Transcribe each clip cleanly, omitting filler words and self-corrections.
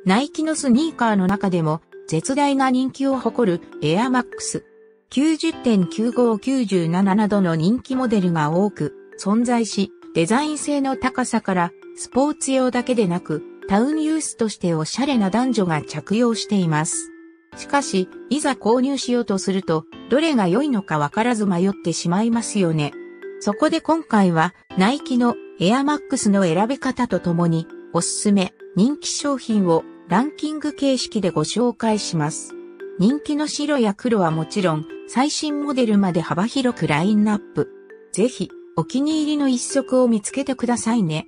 ナイキのスニーカーの中でも絶大な人気を誇るエアマックス。90.9597 などの人気モデルが多く存在し、デザイン性の高さからスポーツ用だけでなくタウンユースとしておしゃれな男女が着用しています。しかし、いざ購入しようとすると、どれが良いのかわからず迷ってしまいますよね。そこで今回は、ナイキのエアマックスの選び方とともに、おすすめ、人気商品をランキング形式でご紹介します。人気の白や黒はもちろん、最新モデルまで幅広くラインナップ。ぜひ、お気に入りの一足を見つけてくださいね。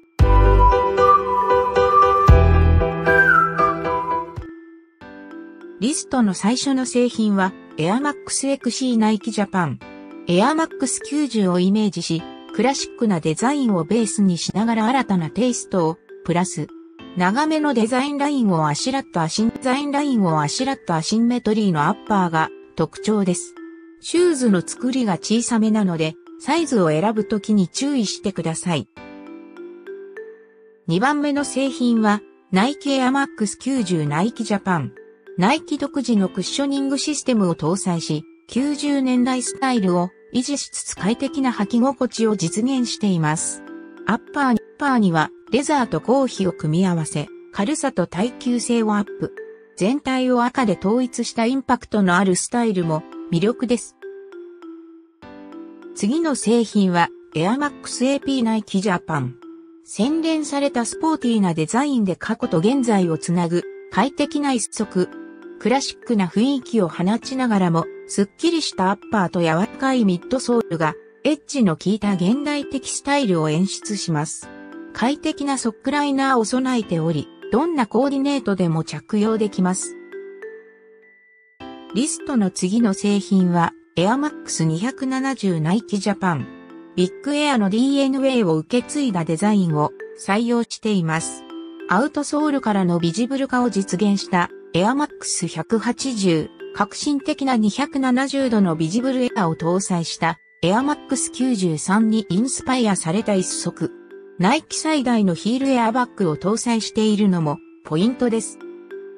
リストの最初の製品は、エアマックス XC ナイキジャパン。エアマックス90をイメージし、クラシックなデザインをベースにしながら新たなテイストをプラス。長めのデザインラインをあしらったアシンメトリーのアッパーが特徴です。シューズの作りが小さめなので、サイズを選ぶときに注意してください。2番目の製品は、ナイキエアマックス90ナイキジャパン。ナイキ独自のクッショニングシステムを搭載し、90年代スタイルを維持しつつ快適な履き心地を実現しています。アッパーにはレザーと合皮を組み合わせ、軽さと耐久性をアップ。全体を赤で統一したインパクトのあるスタイルも魅力です。次の製品はエアマックス AP ナイキジャパン。洗練されたスポーティーなデザインで過去と現在をつなぐ快適な一足。クラシックな雰囲気を放ちながらも、すっきりしたアッパーと柔らかいミッドソールが、エッジの効いた現代的スタイルを演出します。快適なソックライナーを備えており、どんなコーディネートでも着用できます。リストの次の製品は、エアマックス270ナイキジャパン。ビッグエアの DNA を受け継いだデザインを採用しています。アウトソールからのビジブル化を実現したエアマックス180、革新的な270度のビジブルエアを搭載したエアマックス93にインスパイアされた一足。ナイキ最大のヒールエアバッグを搭載しているのもポイントです。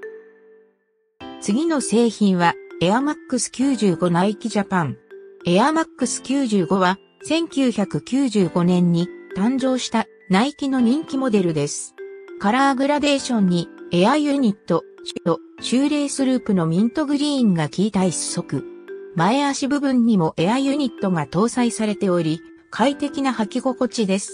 次の製品はエアマックス95ナイキジャパン。エアマックス95は1995年に誕生したナイキの人気モデルです。カラーグラデーションにエアユニット、シューレースループのミントグリーンが効いた一足。前足部分にもエアユニットが搭載されており、快適な履き心地です。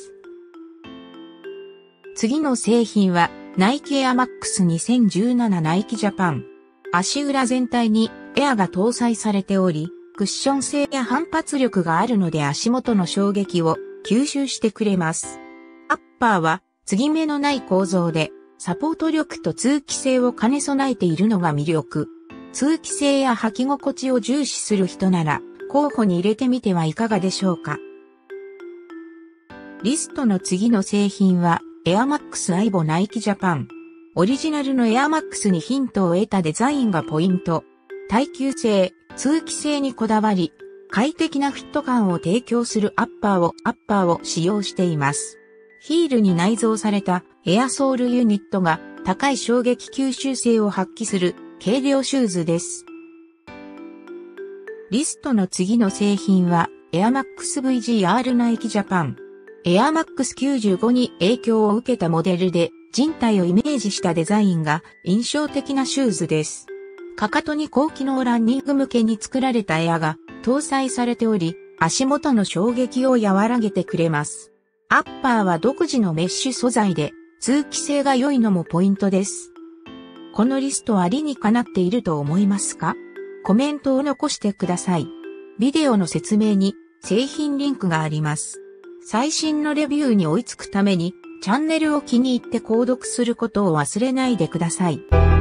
次の製品は、ナイキエアマックス2017ナイキジャパン。足裏全体にエアが搭載されており、クッション性や反発力があるので足元の衝撃を吸収してくれます。アッパーは、継ぎ目のない構造で、サポート力と通気性を兼ね備えているのが魅力。通気性や履き心地を重視する人なら、候補に入れてみてはいかがでしょうか。リストの次の製品は、エアマックスアイボナイキジャパン。オリジナルのエアマックスにヒントを得たデザインがポイント。耐久性、通気性にこだわり、快適なフィット感を提供するアッパーを使用しています。ヒールに内蔵されたエアソールユニットが高い衝撃吸収性を発揮する軽量シューズです。リストの次の製品はエアマックス VGR ナイキジャパン。エアマックス95に影響を受けたモデルで人体をイメージしたデザインが印象的なシューズです。かかとに高機能ランニング向けに作られたエアが搭載されており、足元の衝撃を和らげてくれます。アッパーは独自のメッシュ素材で通気性が良いのもポイントです。このリストは理にかなっていると思いますか？コメントを残してください。ビデオの説明に製品リンクがあります。最新のレビューに追いつくためにチャンネルを気に入って購読することを忘れないでください。